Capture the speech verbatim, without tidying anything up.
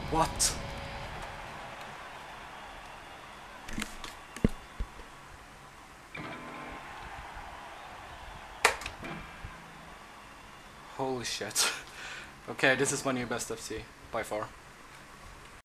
What? Holy shit. Okay, this is my new best F C, by far.